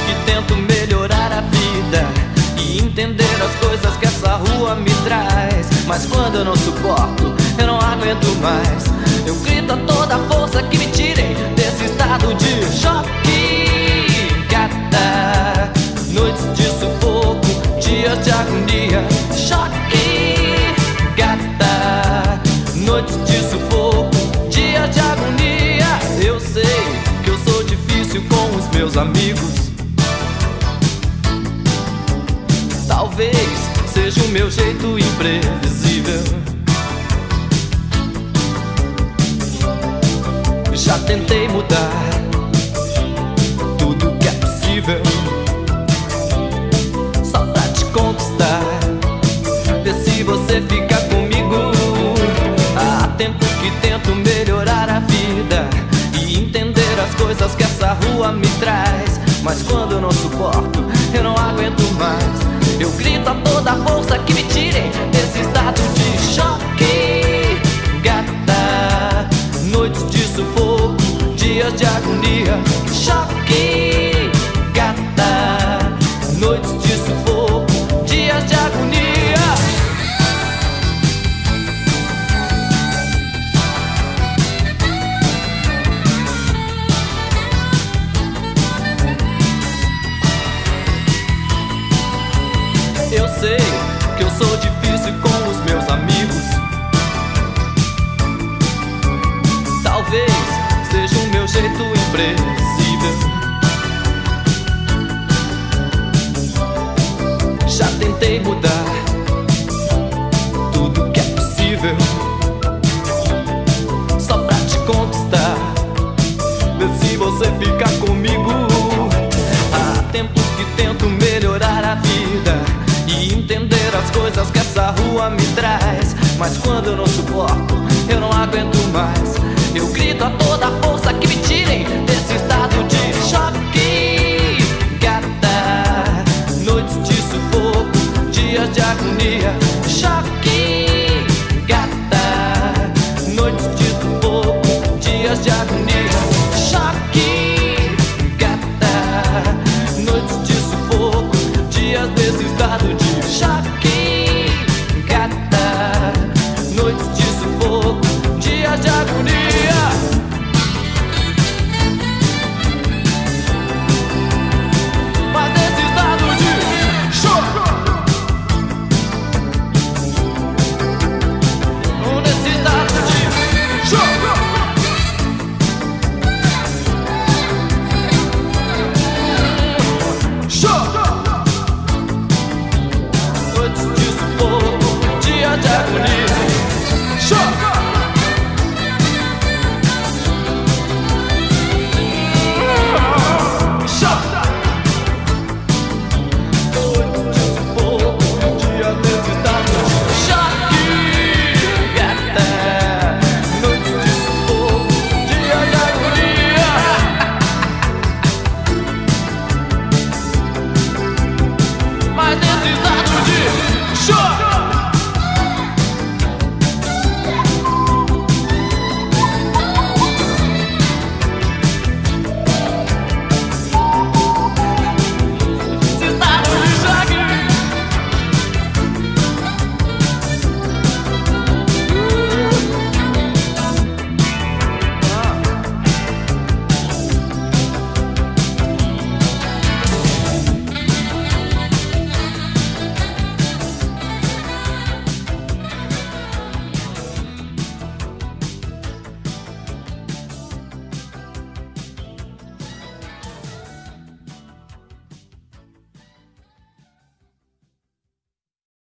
que tento melhorar a vida e entender as coisas que essa rua me traz. Mas quando eu não suporto, eu não aguento mais. Eu grito a toda a força que me tirem desse estado de choque. Cada noites de sufoco, dias de agonia. Choque. Cada noites de sufoco, dias de agonia. Eu sei que eu sou difícil com os meus amigos. Talvez seja o meu jeito imprevisível. Já tentei mudar tudo que é possível só pra te conquistar. Vê se você fica comigo. Há tempo que tento melhorar a vida e entender as coisas que essa rua me traz. Mas quando eu não suporto, eu não aguento mais. Eu grito a toda a força que me tirem desse estado de choque. Gata, noites de sufoco, dias de agonia. Choque. Gata, noites de sufoco, dias de agonia. Eu sei que eu sou difícil com os meus amigos. Talvez seja o meu jeito imprevisível. Já tentei mudar tudo que é possível só pra te conquistar. Vê se você fica comigo. Há tempo que tento melhorar a vida e entender as coisas que essa rua me traz. Mas quando eu não suporto, eu não aguento mais. Eu grito a toda a força que me tirem desse